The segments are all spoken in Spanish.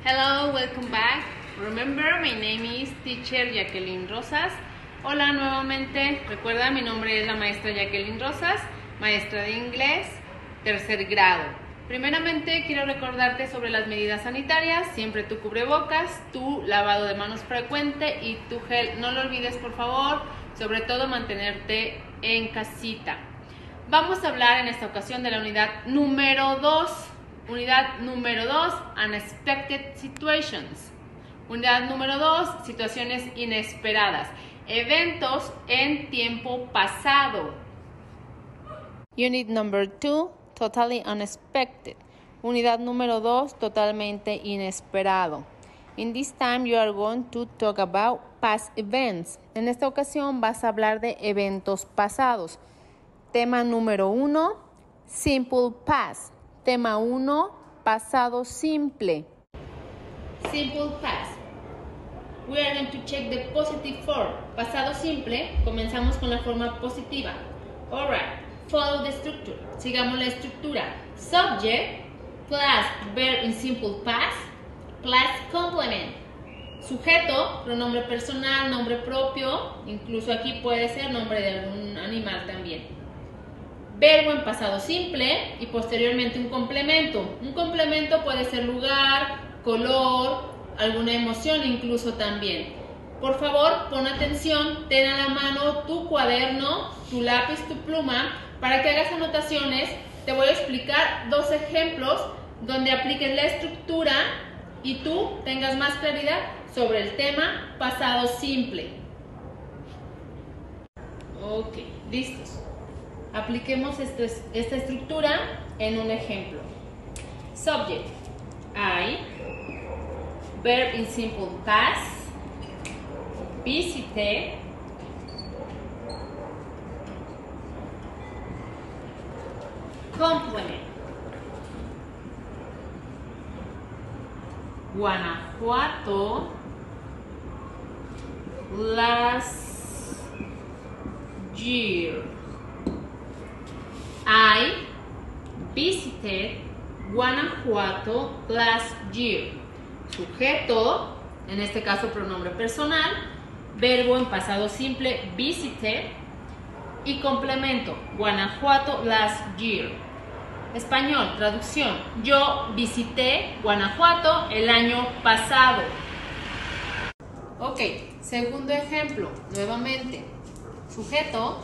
Hello, welcome back. Remember, my name is Teacher Jacqueline Rosas. Hola nuevamente. Recuerda, mi nombre es la maestra Jacqueline Rosas, maestra de inglés, tercer grado. Primeramente, quiero recordarte sobre las medidas sanitarias. Siempre tu cubrebocas, tu lavado de manos frecuente y tu gel. No lo olvides, por favor. Sobre todo, mantenerte en casita. Vamos a hablar en esta ocasión de la unidad número 2. Unidad número 2, Unexpected Situations. Unidad número 2, situaciones inesperadas. Eventos en tiempo pasado. Unit number 2, Totally Unexpected. Unidad número 2, totalmente inesperado. In this time you are going to talk about past events. En esta ocasión vas a hablar de eventos pasados. Tema número 1, Simple Past. Tema 1, pasado simple. Simple past. We are going to check the positive form. Pasado simple, comenzamos con la forma positiva. Alright, follow the structure. Sigamos la estructura. Subject, plus verb in simple past, plus complement. Sujeto, pronombre personal, nombre propio, incluso aquí puede ser nombre de algún animal también. Verbo en pasado simple y posteriormente un complemento. Un complemento puede ser lugar, color, alguna emoción incluso también. Por favor, pon atención, ten a la mano tu cuaderno, tu lápiz, tu pluma, para que hagas anotaciones. Te voy a explicar dos ejemplos donde apliques la estructura y tú tengas más claridad sobre el tema pasado simple. Ok, listos. Apliquemos esta estructura en un ejemplo. Subject, I. Verb in simple past, visité. Complement, Guanajuato, last year. I visited Guanajuato last year. Sujeto, en este caso pronombre personal, verbo en pasado simple, visité, y complemento, Guanajuato last year. Español, traducción, yo visité Guanajuato el año pasado. Ok, segundo ejemplo, nuevamente, sujeto,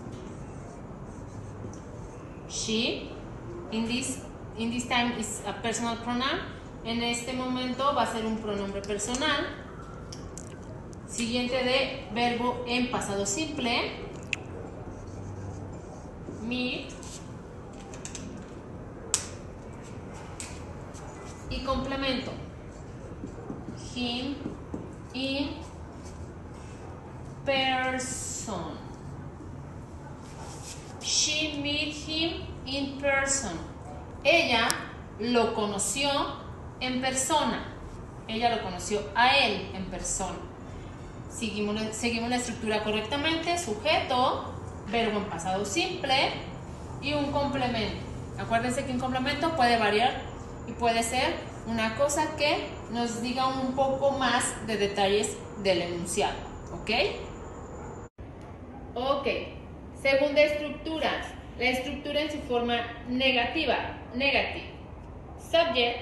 she, in this time is a personal pronoun. En este momento va a ser un pronombre personal. Siguiente de verbo en pasado simple, meet, y complemento, him in person. She met him in person. Ella lo conoció en persona. Ella lo conoció a él en persona. Seguimos la estructura correctamente. Sujeto, verbo en pasado simple y un complemento. Acuérdense que un complemento puede variar y puede ser una cosa que nos diga un poco más de detalles del enunciado. ¿Ok? Ok. Segunda estructura, la estructura en su forma negativa, negative. Subject,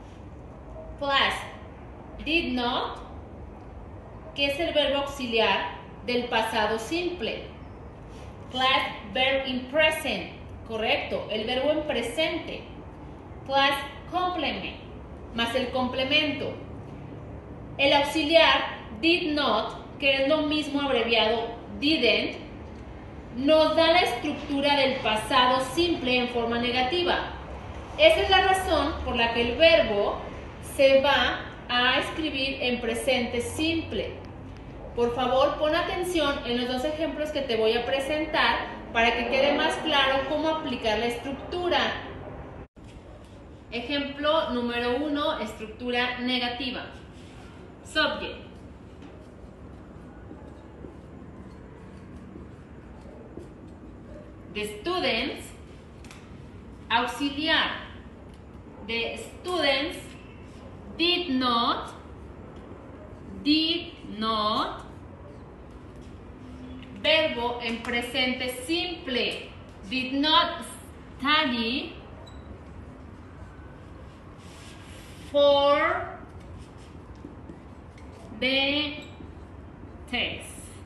plus did not, que es el verbo auxiliar del pasado simple. Plus verb in present, correcto, el verbo en presente. Plus complement, más el complemento. El auxiliar did not, que es lo mismo abreviado didn't, nos da la estructura del pasado simple en forma negativa. Esa es la razón por la que el verbo se va a escribir en presente simple. Por favor, pon atención en los dos ejemplos que te voy a presentar para que quede más claro cómo aplicar la estructura. Ejemplo número 1, estructura negativa. Subject. The students, auxiliar. The students did not, verbo en presente simple, did not study for the test.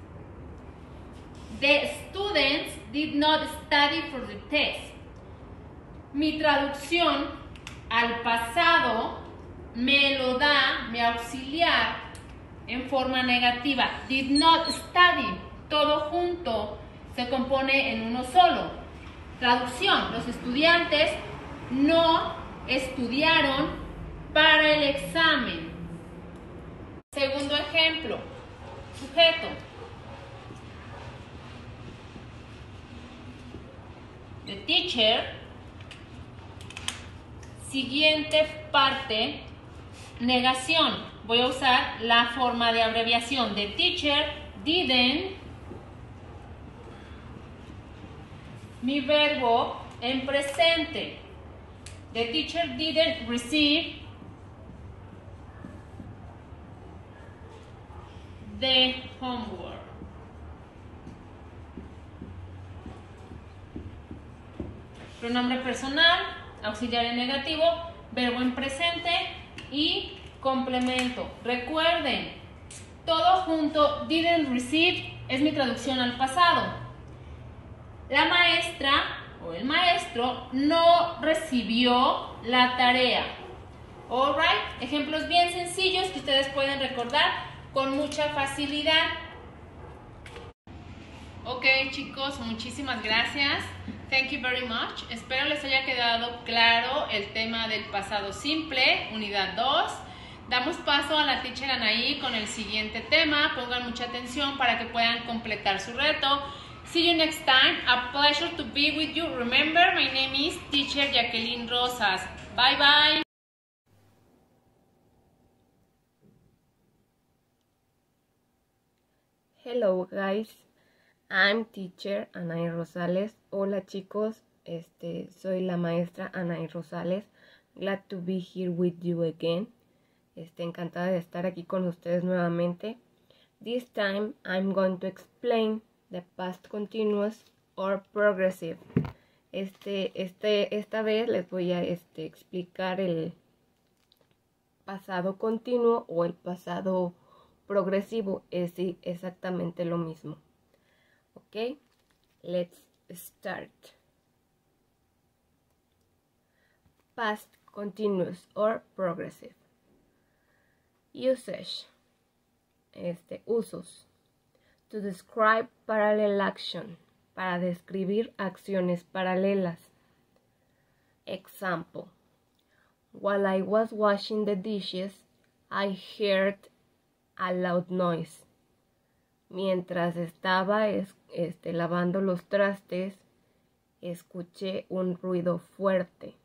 The students did not study for the test. Mi traducción al pasado me lo da mi auxiliar en forma negativa. Did not study, todo junto se compone en uno solo. Traducción, los estudiantes no estudiaron para el examen. Segundo ejemplo, sujeto. The teacher. Siguiente parte, negación. Voy a usar la forma de abreviación. The teacher didn't. Mi verbo en presente. The teacher didn't receive the homework. Pronombre personal, auxiliar en negativo, verbo en presente y complemento. Recuerden, todo junto, didn't receive es mi traducción al pasado. La maestra o el maestro no recibió la tarea. Alright, ejemplos bien sencillos que ustedes pueden recordar con mucha facilidad. Ok, chicos, muchísimas gracias. Thank you very much. Espero les haya quedado claro el tema del pasado simple, unidad 2. Damos paso a la teacher Anaí con el siguiente tema. Pongan mucha atención para que puedan completar su reto. See you next time. A pleasure to be with you. Remember, my name is teacher Jacqueline Rosas. Bye bye. Hello guys, I'm teacher Anaí Rosales. Hola chicos, soy la maestra Anaí Rosales. Glad to be here with you again. Encantada de estar aquí con ustedes nuevamente. This time I'm going to explain the past continuous or progressive. Esta vez les voy a explicar el pasado continuo o el pasado progresivo. Es exactamente lo mismo. Ok, let's start. Past continuous or progressive. Usage. Usos. To describe parallel action. Para describir acciones paralelas. Example. While I was washing the dishes, I heard a loud noise. Mientras estaba lavando los trastes, escuché un ruido fuerte.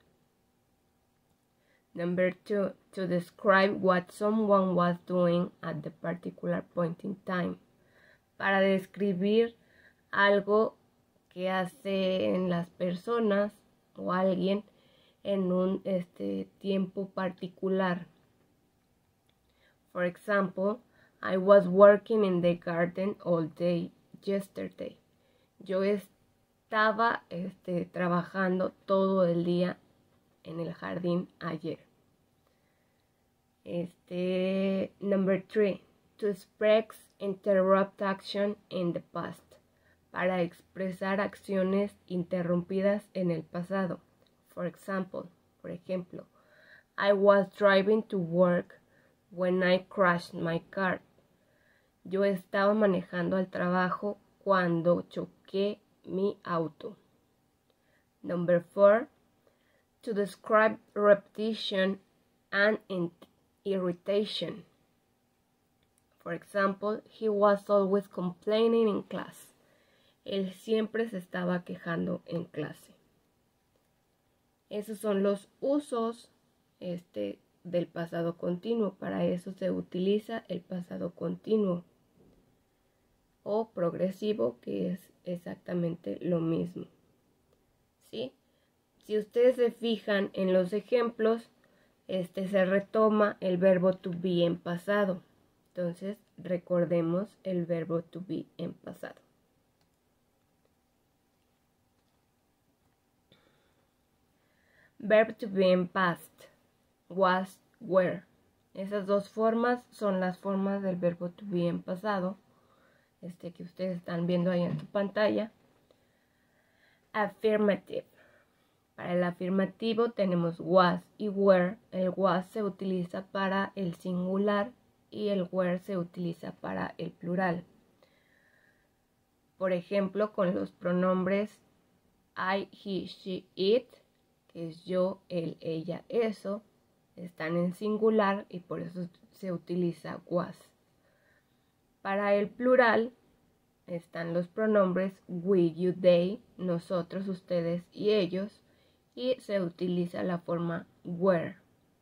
Number 2, to describe what someone was doing at the particular point in time. Para describir algo que hacen las personas o alguien en un tiempo particular. For example, I was working in the garden all day yesterday. Yo estaba trabajando todo el día en el jardín ayer. Number 3, to express interrupt action in the past. Para expresar acciones interrumpidas en el pasado. For example, por ejemplo, I was driving to work when I crashed my car. Yo estaba manejando al trabajo cuando choqué mi auto. Number 4, to describe repetition and irritation. For example, he was always complaining in class. Él siempre se estaba quejando en clase. Esos son los usos del pasado continuo. Para eso se utiliza el pasado continuo o progresivo, que es exactamente lo mismo. ¿Sí? Si ustedes se fijan en los ejemplos, se retoma el verbo to be en pasado. Entonces, recordemos el verbo to be en pasado. Verb to be en past, was, were. Esas dos formas son las formas del verbo to be en pasado, que ustedes están viendo ahí en su pantalla. Affirmative. Para el afirmativo tenemos was y were. El was se utiliza para el singular y el were se utiliza para el plural. Por ejemplo, con los pronombres I, he, she, it, que es yo, él, ella, eso, están en singular y por eso se utiliza was. Para el plural están los pronombres we, you, they, nosotros, ustedes y ellos, y se utiliza la forma were.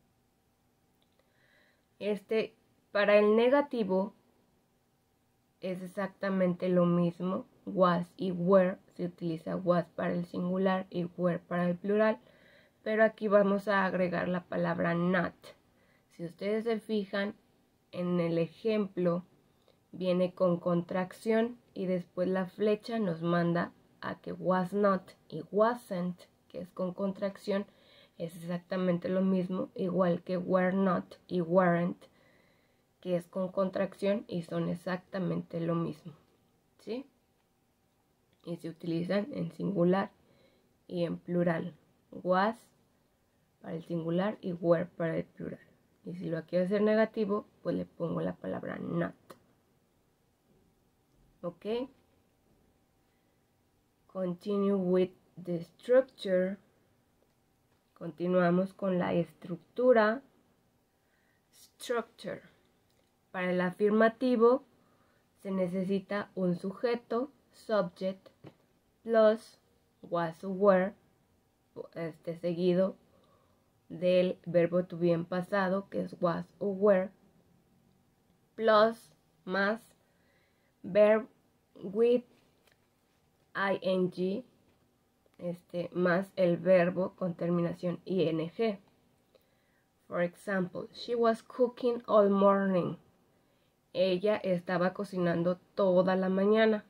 Para el negativo es exactamente lo mismo. Was y were, se utiliza was para el singular y were para el plural, pero aquí vamos a agregar la palabra not. Si ustedes se fijan en el ejemplo, viene con contracción y después la flecha nos manda a que was not y wasn't, que es con contracción, es exactamente lo mismo, igual que were not y weren't, que es con contracción y son exactamente lo mismo, ¿sí? Y se utilizan en singular y en plural. Was para el singular y were para el plural. Y si lo quiero hacer negativo, pues le pongo la palabra not. ¿Ok? Continue with the structure. Continuamos con la estructura. Structure. Para el afirmativo se necesita un sujeto, subject, plus was o were, seguido del verbo to be en pasado, que es was o were, plus más verb with ing, más el verbo con terminación ing. For example, she was cooking all morning. Ella estaba cocinando toda la mañana.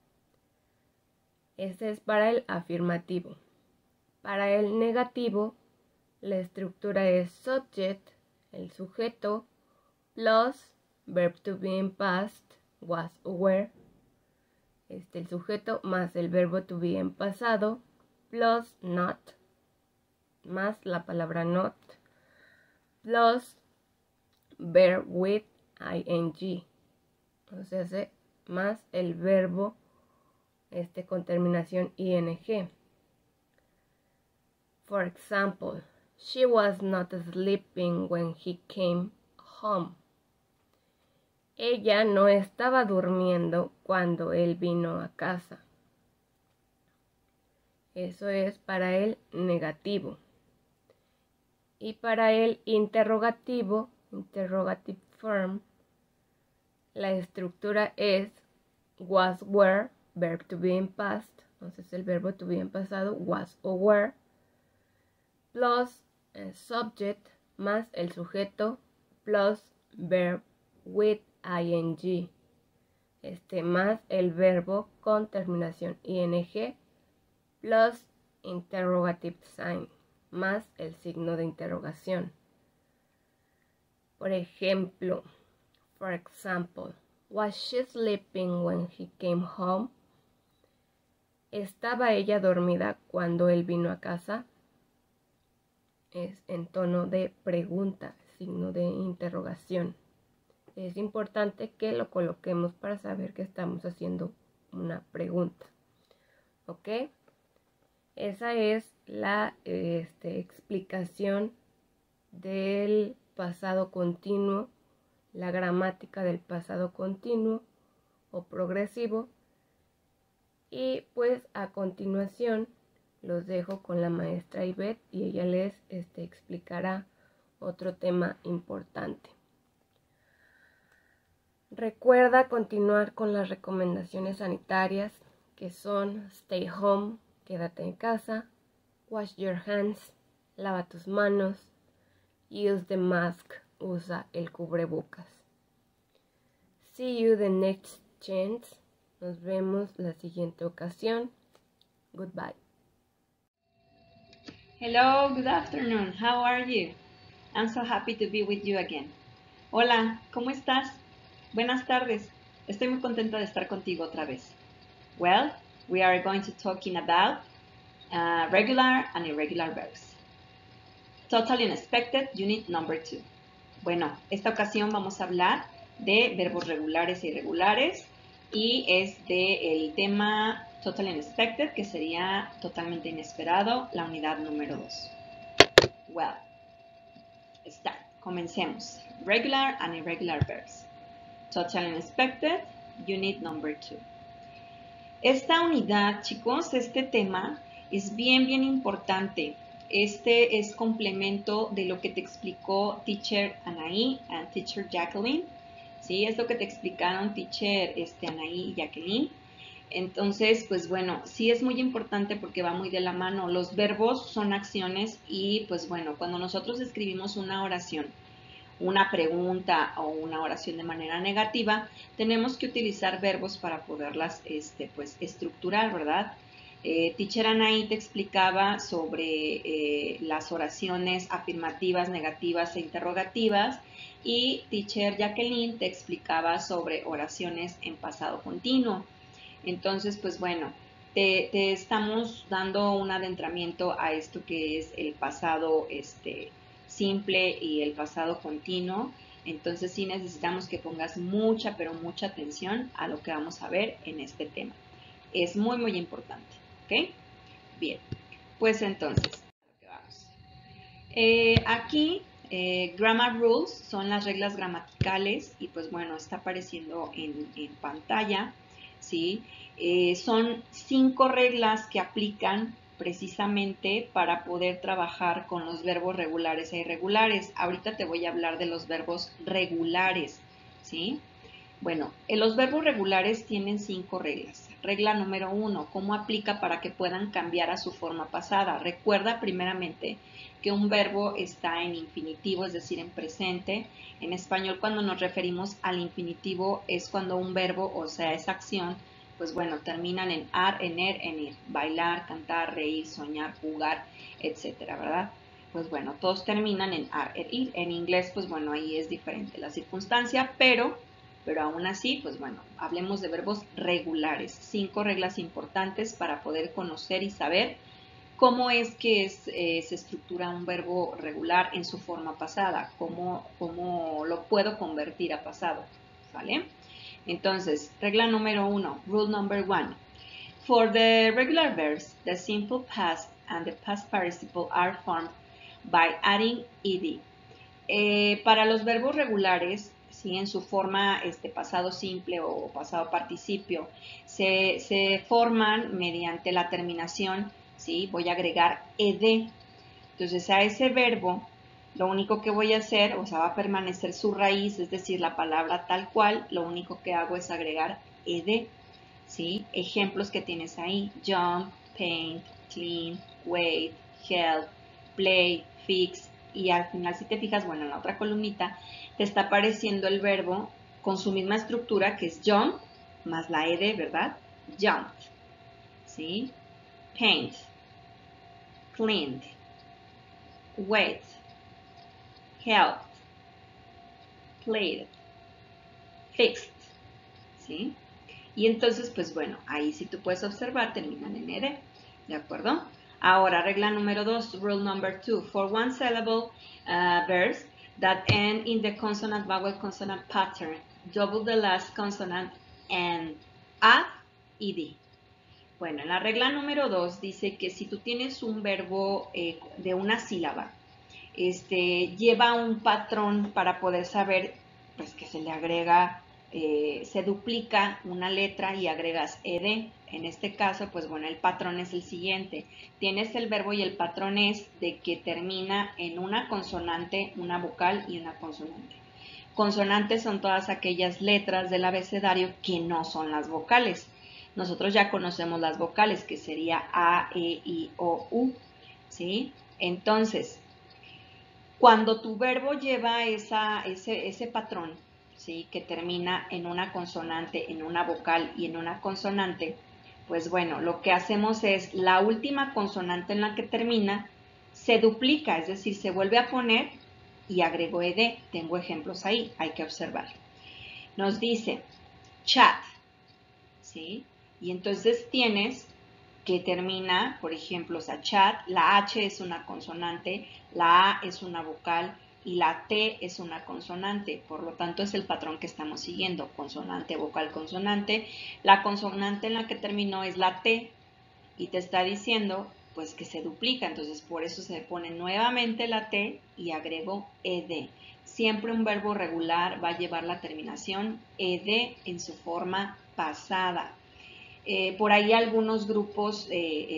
Este es para el afirmativo. Para el negativo, la estructura es subject, el sujeto, plus verb to be in past, was o were, el sujeto más el verbo to be en pasado, plus not, más la palabra not, plus verb with ing, o sea, más el verbo con terminación ing. For example, she was not sleeping when he came home. Ella no estaba durmiendo cuando él vino a casa. Eso es para el negativo. Y para el interrogativo, interrogative form, la estructura es was, were, verb to be in past, entonces el verbo to be en pasado, was o were, plus el subject más el sujeto, plus verb with ing, más el verbo con terminación ing, plus interrogative sign, más el signo de interrogación. Por ejemplo, for example, was she sleeping when he came home? ¿Estaba ella dormida cuando él vino a casa? Es en tono de pregunta, signo de interrogación. Es importante que lo coloquemos para saber que estamos haciendo una pregunta. ¿Ok? Esa es la explicación del pasado continuo, la gramática del pasado continuo o progresivo. Y pues a continuación los dejo con la maestra Ivette y ella les explicará otro tema importante. Recuerda continuar con las recomendaciones sanitarias que son stay home, quédate en casa, wash your hands, lava tus manos, Use the mask. Usa el cubrebocas. See you the next chance. Nos vemos la siguiente ocasión. Goodbye. Hello, good afternoon. How are you? I'm so happy to be with you again. Hola, ¿cómo estás? Buenas tardes. Estoy muy contenta de estar contigo otra vez. Well, we are going to talking about regular and irregular verbs. Totally unexpected, unit number 2. Bueno, esta ocasión vamos a hablar de verbos regulares e irregulares y es del tema totally unexpected, que sería totalmente inesperado, la unidad número 2. Well, start. Comencemos. Regular and irregular verbs. Totally unexpected, unit number 2. Esta unidad, chicos, este tema es bien importante. Este es complemento de lo que te explicó Teacher Anaí and Teacher Jacqueline. ¿Sí? Es lo que te explicaron Teacher Anaí y Jacqueline. Entonces, pues bueno, sí es muy importante porque va muy de la mano. Los verbos son acciones y pues bueno, cuando nosotros escribimos una oración, una pregunta o una oración de manera negativa, tenemos que utilizar verbos para poderlas pues, estructurar, ¿verdad? Teacher Anaí te explicaba sobre las oraciones afirmativas, negativas e interrogativas y Teacher Jacqueline te explicaba sobre oraciones en pasado continuo. Entonces, pues bueno, te estamos dando un adentramiento a esto que es el pasado simple y el pasado continuo. Entonces sí necesitamos que pongas mucha, pero mucha atención a lo que vamos a ver en este tema. Es muy importante, ¿ok? Bien, pues entonces, vamos. Aquí, grammar rules son las reglas gramaticales y pues bueno, está apareciendo en pantalla, ¿sí? Son 5 reglas que aplican precisamente para poder trabajar con los verbos regulares e irregulares. Ahorita te voy a hablar de los verbos regulares, ¿sí? Bueno, los verbos regulares tienen 5 reglas. Regla número 1, ¿cómo aplica para que puedan cambiar a su forma pasada? Recuerda primeramente que un verbo está en infinitivo, es decir, en presente. En español, cuando nos referimos al infinitivo, es cuando un verbo, o sea, esa acción, pues bueno, terminan en ar, en er, en ir. Bailar, cantar, reír, soñar, jugar, etcétera, ¿verdad? Pues bueno, todos terminan en ar, er, ir. En inglés, pues bueno, ahí es diferente la circunstancia, pero aún así, pues bueno, hablemos de verbos regulares. 5 reglas importantes para poder conocer y saber cómo es que se estructura un verbo regular en su forma pasada, cómo lo puedo convertir a pasado, ¿vale? Entonces, regla número 1, rule number 1. For the regular verbs, the simple past and the past participle are formed by adding ed. Para los verbos regulares, ¿sí? En su forma pasado simple o pasado participio, se forman mediante la terminación, ¿sí? Voy a agregar ed. Entonces a ese verbo lo único que voy a hacer, o sea, va a permanecer su raíz, es decir, la palabra tal cual, lo único que hago es agregar ed, ¿sí? Ejemplos que tienes ahí: jump, paint, clean, wait, help, play, fix. Y al final, si te fijas, bueno, en la otra columnita te está apareciendo el verbo con su misma estructura, que es jump, más la ed, ¿verdad? Jumped, ¿sí? Paint, cleaned, wait, helped, played, fixed, ¿sí? Y entonces, pues bueno, ahí si tú puedes observar, terminan en ed, ¿de acuerdo? Ahora, regla número 2, rule number 2. For one syllable verbs that end in the consonant vowel consonant pattern, double the last consonant and add ed. Bueno, en la regla número 2 dice que si tú tienes un verbo de una sílaba, lleva un patrón para poder saber pues que se le agrega, se duplica una letra y agregas ed. En este caso, pues bueno, el patrón es el siguiente. Tienes el verbo y el patrón es de que termina en una consonante, una vocal y una consonante. Consonantes son todas aquellas letras del abecedario que no son las vocales. Nosotros ya conocemos las vocales, que sería A, E, I, O, U, ¿sí? Entonces, Cuando tu verbo lleva ese patrón, ¿sí? Que termina en una consonante, en una vocal y en una consonante, pues bueno, lo que hacemos es la última consonante en la que termina se duplica, es decir, se vuelve a poner y agrego ed. Tengo ejemplos ahí, hay que observar. Nos dice chat, ¿sí? Y entonces tienes que termina, por ejemplo, o sea, chat, la H es una consonante, la A es una vocal y la T es una consonante. Por lo tanto, es el patrón que estamos siguiendo, consonante, vocal, consonante. La consonante en la que terminó es la T y te está diciendo pues que se duplica, entonces por eso se pone nuevamente la T y agrego ed. Siempre un verbo regular va a llevar la terminación ed en su forma pasada. Por ahí algunos grupos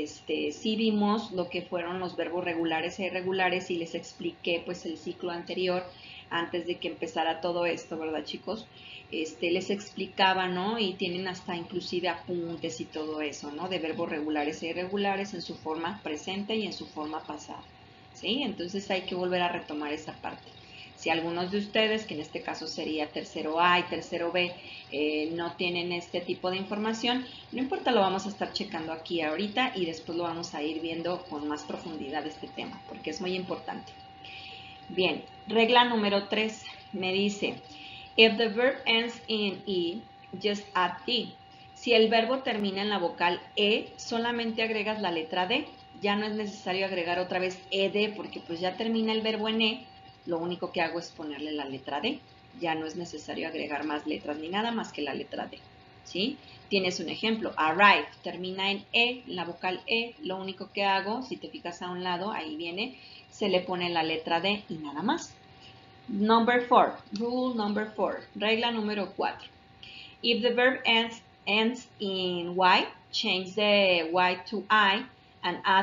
sí vimos lo que fueron los verbos regulares e irregulares y les expliqué pues el ciclo anterior antes de que empezara todo esto, ¿verdad, chicos? Les explicaba, ¿no? Y tienen hasta inclusive apuntes y todo eso, ¿no? De verbos regulares e irregulares en su forma presente y en su forma pasada, ¿sí? Entonces hay que volver a retomar esa parte. Si algunos de ustedes, que en este caso sería tercero A y tercero B, no tienen este tipo de información, no importa, lo vamos a estar checando aquí ahorita y después lo vamos a ir viendo con más profundidad este tema, porque es muy importante. Bien, regla número 3 me dice, if the verb ends in E, just add D. Si el verbo termina en la vocal E, solamente agregas la letra D. Ya no es necesario agregar otra vez ED porque pues ya termina el verbo en E. Lo único que hago es ponerle la letra D. Ya no es necesario agregar más letras ni nada más que la letra D. ¿Sí? Tienes un ejemplo, arrive, termina en E, la vocal E. Lo único que hago, si te fijas a un lado, ahí viene, se le pone la letra D y nada más. Number 4, rule number 4, regla número 4. If the verb ends in Y, change the Y to I and add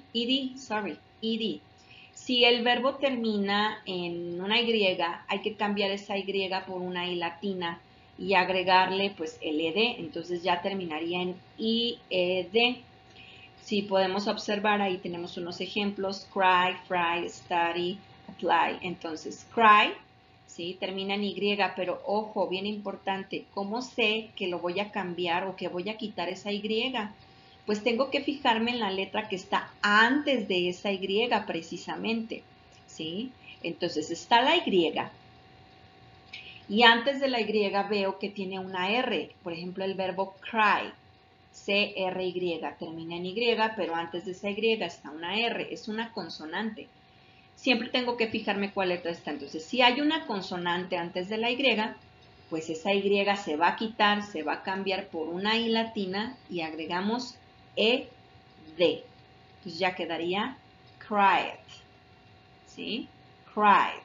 ed. Si el verbo termina en una Y, hay que cambiar esa Y por una I latina y agregarle pues el ed, entonces ya terminaría en IED. Si podemos observar, ahí tenemos unos ejemplos, cry, fry, study, apply. Entonces, cry, ¿sí? Termina en Y, pero ojo, bien importante, ¿cómo sé que lo voy a cambiar o que voy a quitar esa Y? Pues tengo que fijarme en la letra que está antes de esa Y precisamente, ¿sí? Entonces, está la Y, y antes de la Y veo que tiene una R, por ejemplo, el verbo cry. C-R-Y, termina en Y, pero antes de esa Y está una R, es una consonante. Siempre tengo que fijarme cuál letra está. Entonces, si hay una consonante antes de la Y, pues esa Y se va a quitar, se va a cambiar por una I latina y agregamos ED. Entonces ya quedaría cried, ¿sí? Cried.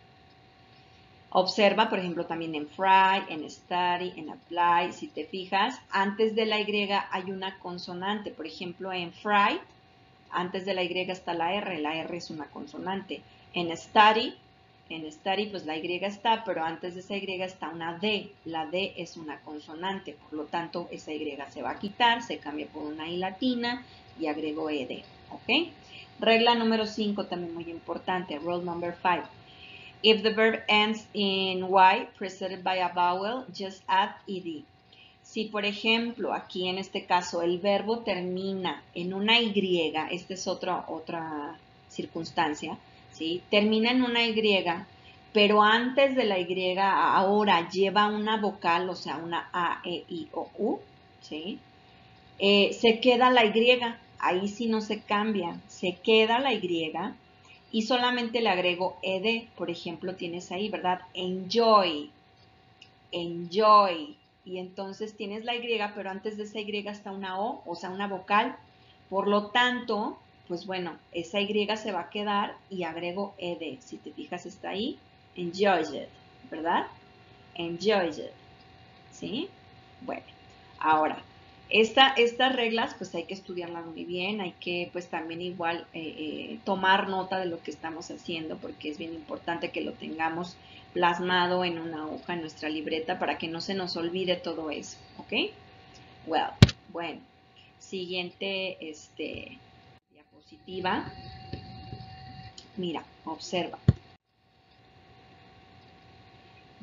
Observa, por ejemplo, también en fry, en study, en apply. Si te fijas, antes de la Y hay una consonante. Por ejemplo, en fry, antes de la Y está la R es una consonante. En study, pues la Y está, pero antes de esa Y está una D. La D es una consonante, por lo tanto, esa Y se va a quitar, se cambia por una I latina y agrego ED, ¿ok? Regla número 5, también muy importante, rule number 5. If the verb ends in Y, preceded by a vowel, just add ed. Si, por ejemplo, aquí en este caso el verbo termina en una Y, esta es otra circunstancia, ¿sí? Termina en una Y, pero antes de la Y ahora lleva una vocal, o sea, una A, E, I, O, U, ¿sí? Se queda la Y, ahí sí no se cambia, se queda la Y, y solamente le agrego ed, por ejemplo, tienes ahí, ¿verdad? Enjoy, enjoy. Y entonces tienes la Y, pero antes de esa Y está una O sea, una vocal. Por lo tanto, pues bueno, esa Y se va a quedar y agrego ed. Si te fijas, está ahí, enjoyed, ¿verdad? Enjoyed, ¿sí? Bueno, ahora, estas reglas pues hay que estudiarlas muy bien, hay que pues también igual tomar nota de lo que estamos haciendo porque es bien importante que lo tengamos plasmado en una hoja, en nuestra libreta para que no se nos olvide todo eso, ¿ok? Bueno, siguiente diapositiva. Mira, observa.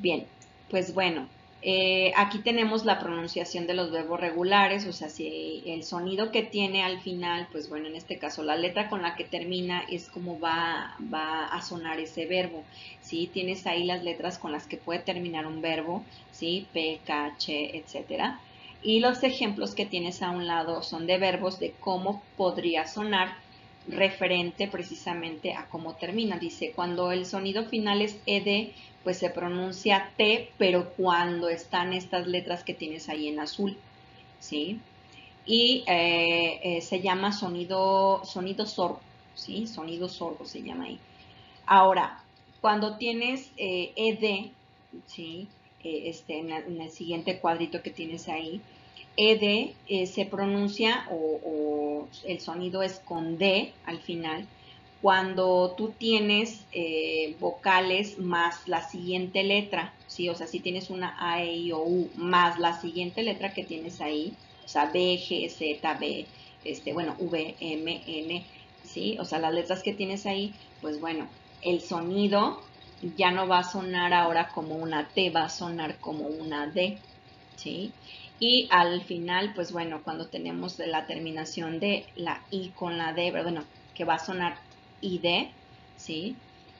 Bien, pues bueno, aquí tenemos la pronunciación de los verbos regulares, o sea, si el sonido que tiene al final, pues bueno, en este caso la letra con la que termina es como va a sonar ese verbo, ¿sí? Tienes ahí las letras con las que puede terminar un verbo, ¿sí? P, K, Ch, etcétera. Y los ejemplos que tienes a un lado son de verbos de cómo podría sonar referente precisamente a cómo termina. Dice, cuando el sonido final es ed, pues se pronuncia T, pero cuando están estas letras que tienes ahí en azul, ¿sí? Y se llama sonido sordo, ¿sí? Sonido sordo se llama ahí. Ahora, cuando tienes ed, ¿sí? En el siguiente cuadrito que tienes ahí, ed se pronuncia o el sonido es con D al final, cuando tú tienes vocales más la siguiente letra, ¿sí? O sea, si tienes una A, E, I, O, U más la siguiente letra que tienes ahí, o sea, B, G, Z, B, bueno, V, M, N, ¿sí? O sea, las letras que tienes ahí, pues bueno, el sonido ya no va a sonar ahora como una T, va a sonar como una D, ¿sí? Y al final, pues bueno, cuando tenemos la terminación de la I con la D, bueno, que va a sonar ID, ¿sí?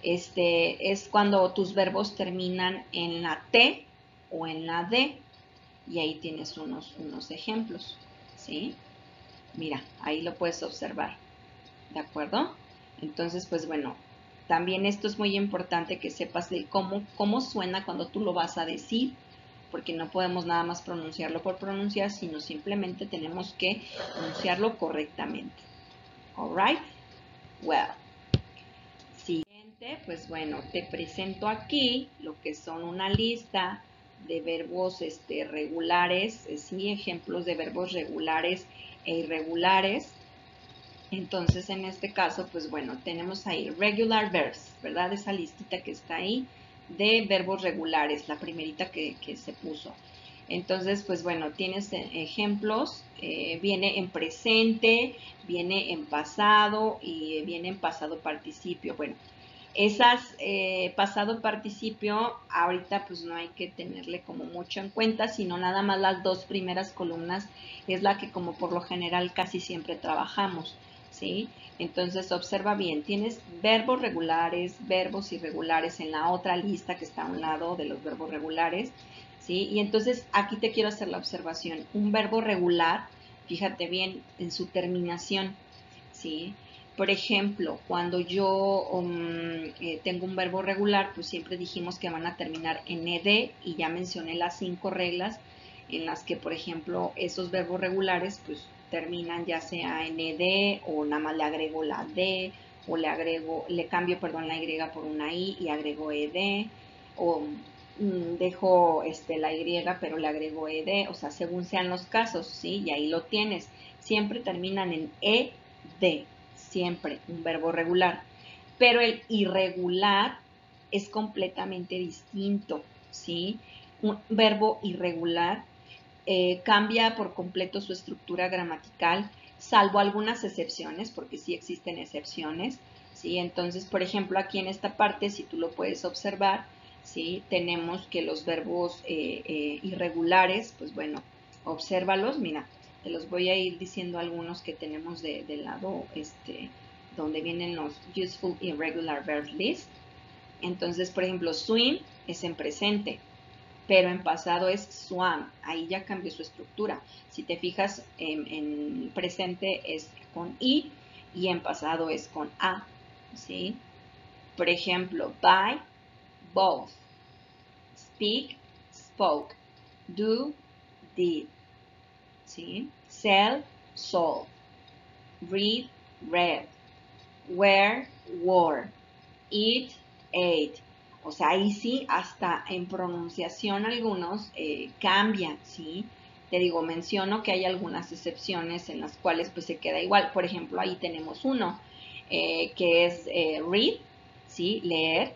Es cuando tus verbos terminan en la T o en la D. Y ahí tienes unos ejemplos, ¿sí? Mira, ahí lo puedes observar, ¿de acuerdo? Entonces, pues bueno, también esto es muy importante que sepas de cómo suena cuando tú lo vas a decir, porque no podemos nada más pronunciarlo por pronunciar, sino simplemente tenemos que pronunciarlo correctamente. Alright? Well. Siguiente, pues bueno, te presento aquí lo que son una lista de verbos regulares, sí, ejemplos de verbos regulares e irregulares. Entonces, en este caso, pues bueno, tenemos ahí regular verbs, ¿verdad? Esa listita que está ahí de verbos regulares, la primerita que se puso. Entonces, pues bueno, tienes ejemplos, viene en presente, viene en pasado y viene en pasado participio. Bueno, esas pasado participio, ahorita pues no hay que tenerle como mucho en cuenta, sino nada más las dos primeras columnas es la que como por lo general casi siempre trabajamos, ¿sí? Entonces observa bien, tienes verbos regulares, verbos irregulares en la otra lista que está a un lado de los verbos regulares, ¿sí? Y entonces aquí te quiero hacer la observación, un verbo regular, fíjate bien en su terminación, ¿sí? Por ejemplo, cuando yo tengo un verbo regular, pues siempre dijimos que van a terminar en ed y ya mencioné las 5 reglas en las que, por ejemplo, esos verbos regulares pues terminan ya sea en ed o nada más le agrego la d o le cambio, perdón, la y por una i y agrego ed o dejo la y pero le agrego ed, o sea, según sean los casos, ¿sí? Y ahí lo tienes. Siempre terminan en ed. Siempre un verbo regular, pero el irregular es completamente distinto, ¿sí? Un verbo irregular cambia por completo su estructura gramatical, salvo algunas excepciones, porque sí existen excepciones, ¿sí? Entonces, por ejemplo, aquí en esta parte, si tú lo puedes observar, ¿sí? Tenemos que los verbos irregulares, pues bueno, obsérvalos, mira, te los voy a ir diciendo algunos que tenemos del lado, donde vienen los useful irregular verb list. Entonces, por ejemplo, swim es en presente, pero en pasado es swam, ahí ya cambió su estructura. Si te fijas, en presente es con i y en pasado es con a, ¿sí? Por ejemplo, buy, both, speak, spoke, do, did, ¿sí? Sell, sold, read, read, wear, wore, eat, ate. O sea, ahí sí, hasta en pronunciación algunos cambian, ¿sí? Te digo, menciono que hay algunas excepciones en las cuales pues se queda igual. Por ejemplo, ahí tenemos uno que es read, ¿sí? Leer,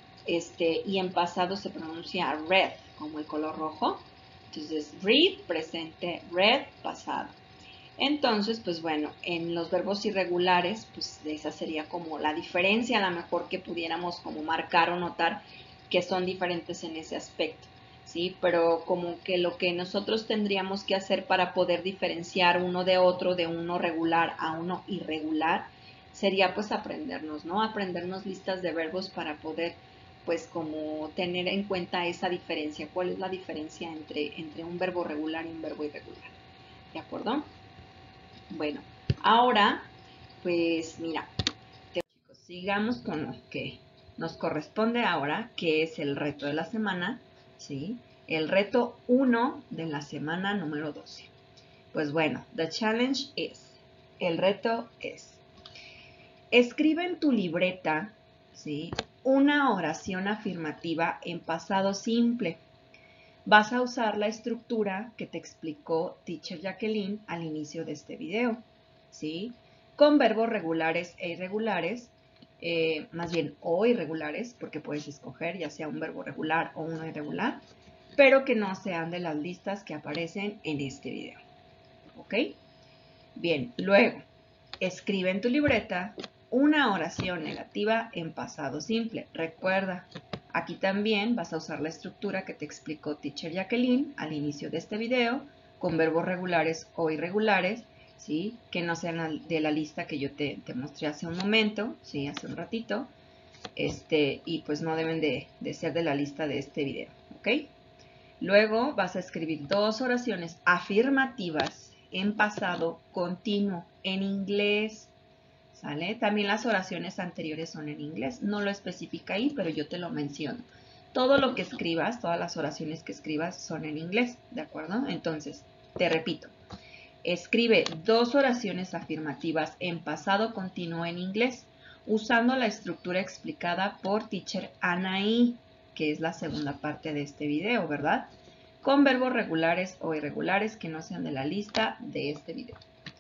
y en pasado se pronuncia red, como el color rojo. Entonces, read, presente, red, pasado. Entonces, pues bueno, en los verbos irregulares, pues esa sería como la diferencia a lo mejor que pudiéramos como marcar o notar que son diferentes en ese aspecto, ¿sí? Pero como que lo que nosotros tendríamos que hacer para poder diferenciar uno de otro, de uno regular a uno irregular, sería pues aprendernos, ¿no? Aprendernos listas de verbos para poder pues como tener en cuenta esa diferencia. ¿Cuál es la diferencia entre un verbo regular y un verbo irregular? ¿De acuerdo? Bueno, ahora pues mira, chicos, sigamos con lo que nos corresponde ahora, que es el reto de la semana, ¿sí? El reto 1 de la semana número 12. Pues bueno, the challenge is, el reto es, escribe en tu libreta, ¿sí?, una oración afirmativa en pasado simple. Vas a usar la estructura que te explicó Teacher Jacqueline al inicio de este video, ¿sí?, con verbos regulares e irregulares, más bien o irregulares, porque puedes escoger ya sea un verbo regular o uno irregular, pero que no sean de las listas que aparecen en este video. ¿Ok? Bien, luego, escribe en tu libreta una oración negativa en pasado simple. Recuerda, aquí también vas a usar la estructura que te explicó Teacher Jacqueline al inicio de este video, con verbos regulares o irregulares, ¿sí?, que no sean de la lista que yo te mostré hace un momento, ¿sí?, hace un ratito, y pues no deben de ser de la lista de este video, ¿ok? Luego vas a escribir dos oraciones afirmativas en pasado continuo, en inglés, ¿sale? También las oraciones anteriores son en inglés, no lo especifica ahí, pero yo te lo menciono. Todo lo que escribas, todas las oraciones que escribas son en inglés, ¿de acuerdo? Entonces, te repito, escribe dos oraciones afirmativas en pasado continuo en inglés, usando la estructura explicada por Teacher Anaí, que es la segunda parte de este video, ¿verdad?, con verbos regulares o irregulares que no sean de la lista de este video.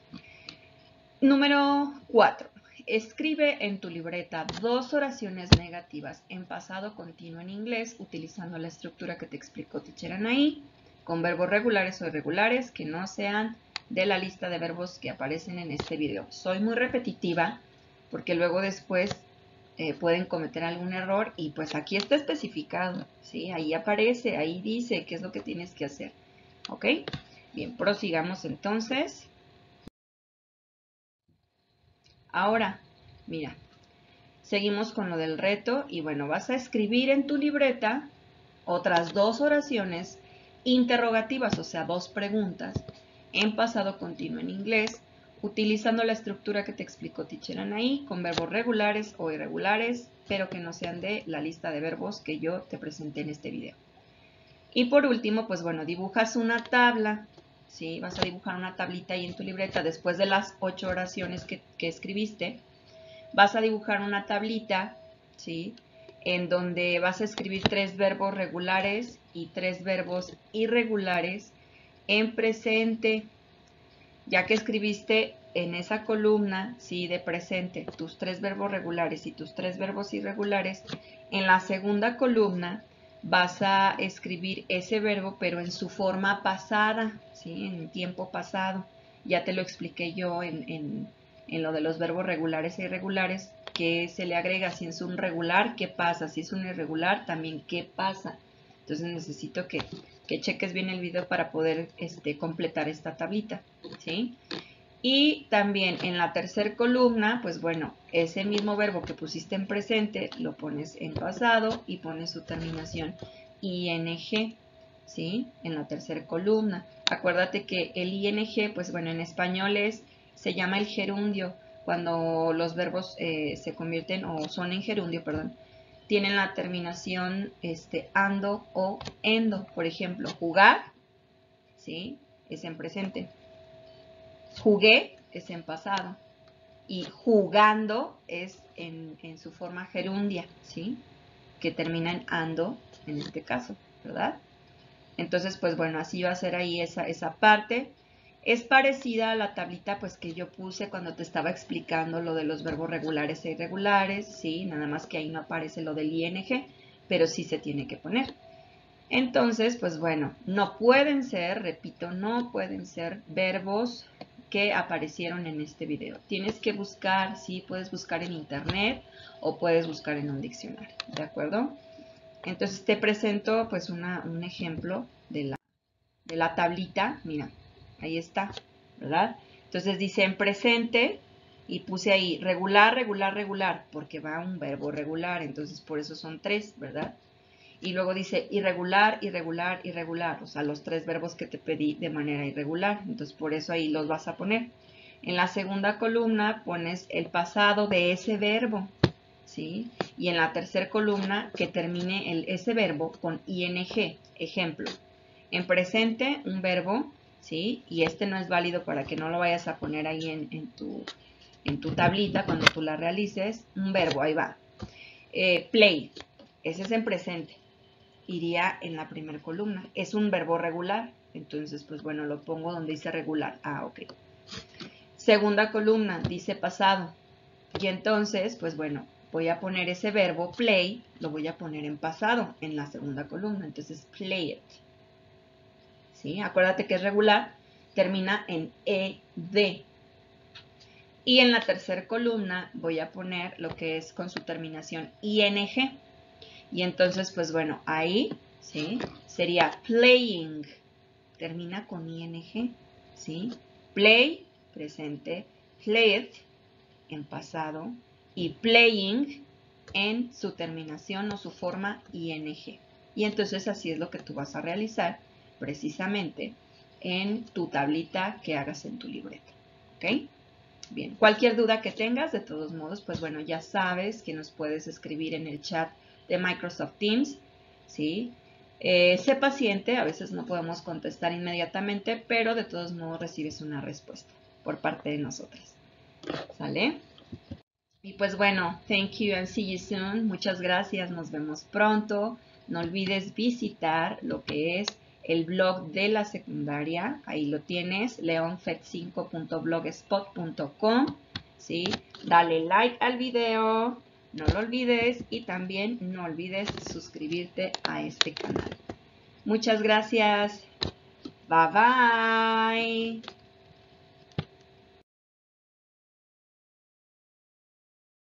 Número 4. Escribe en tu libreta dos oraciones negativas en pasado continuo en inglés utilizando la estructura que te explicó Teacher Anaí, con verbos regulares o irregulares que no sean de la lista de verbos que aparecen en este video. Soy muy repetitiva porque luego después pueden cometer algún error y pues aquí está especificado, ¿sí? Ahí aparece, ahí dice qué es lo que tienes que hacer, ¿ok? Bien, prosigamos entonces. Ahora, mira, seguimos con lo del reto y bueno, vas a escribir en tu libreta otras dos oraciones interrogativas, o sea, dos preguntas en pasado continuo en inglés, utilizando la estructura que te explicó Teacher Anaí, con verbos regulares o irregulares, pero que no sean de la lista de verbos que yo te presenté en este video. Y por último, pues bueno, dibujas una tabla, ¿sí? Vas a dibujar una tablita ahí en tu libreta después de las 8 oraciones que escribiste. Vas a dibujar una tablita, ¿sí?, en donde vas a escribir 3 verbos regulares y 3 verbos irregulares en presente. Ya que escribiste en esa columna, ¿sí?, de presente, tus 3 verbos regulares y tus 3 verbos irregulares, en la segunda columna vas a escribir ese verbo, pero en su forma pasada, ¿sí?, en tiempo pasado. Ya te lo expliqué yo en lo de los verbos regulares e irregulares, que se le agrega si es un regular, qué pasa, si es un irregular, también qué pasa. Entonces necesito que cheques bien el video para poder completar esta tablita, ¿sí? Y también en la tercera columna, pues bueno, ese mismo verbo que pusiste en presente, lo pones en pasado y pones su terminación ing, ¿sí?, en la tercera columna. Acuérdate que el ing, pues bueno, en español se llama el gerundio, cuando los verbos se convierten o son en gerundio, perdón, tienen la terminación ando o endo. Por ejemplo, jugar, ¿sí?, es en presente. Jugué es en pasado. Y jugando es en su forma gerundia, ¿sí?, que termina en ando en este caso, ¿verdad? Entonces, pues bueno, así va a ser ahí esa parte. Es parecida a la tablita pues que yo puse cuando te estaba explicando lo de los verbos regulares e irregulares, ¿sí? Nada más que ahí no aparece lo del ing, pero sí se tiene que poner. Entonces, pues bueno, no pueden ser, repito, no pueden ser verbos que aparecieron en este video. Tienes que buscar, sí, puedes buscar en internet o puedes buscar en un diccionario, ¿de acuerdo? Entonces te presento pues un ejemplo de la tablita. Mira, ahí está, ¿verdad? Entonces dice en presente y puse ahí regular, regular, regular, porque va un verbo regular, entonces por eso son 3, ¿verdad? Y luego dice irregular, irregular, irregular, o sea, los 3 verbos que te pedí de manera irregular, entonces por eso ahí los vas a poner. En la segunda columna pones el pasado de ese verbo, ¿sí? Y en la tercera columna que termine ese verbo con ing. Ejemplo, en presente un verbo, ¿sí? Y este no es válido para que no lo vayas a poner ahí en tu tablita cuando tú la realices. Un verbo, ahí va. Play, ese es en presente. Iría en la primera columna. Es un verbo regular, entonces pues bueno, lo pongo donde dice regular. Ah, ok. Segunda columna, dice pasado. Y entonces, pues bueno, voy a poner ese verbo play, lo voy a poner en pasado, en la segunda columna. Entonces, play it. ¿Sí? Acuérdate que es regular, termina en ed. Y en la tercera columna voy a poner lo que es con su terminación ing. Y entonces, pues bueno, ahí, ¿sí? Sería playing. Termina con ing, ¿sí? Play, presente, played, en pasado, y playing en su terminación o su forma ing. Y entonces así es lo que tú vas a realizar precisamente en tu tablita que hagas en tu libreta. ¿Ok? Bien, cualquier duda que tengas, de todos modos, pues bueno, ya sabes que nos puedes escribir en el chat de Microsoft Teams, ¿sí? Sé paciente, a veces no podemos contestar inmediatamente, pero de todos modos recibes una respuesta por parte de nosotras. ¿Sale? Y pues bueno, thank you and see you soon. Muchas gracias, nos vemos pronto. No olvides visitar lo que es el blog de la secundaria. Ahí lo tienes, leonfed5.blogspot.com. ¿Sí? Dale like al video, no lo olvides, y también no olvides suscribirte a este canal. Muchas gracias. Bye bye.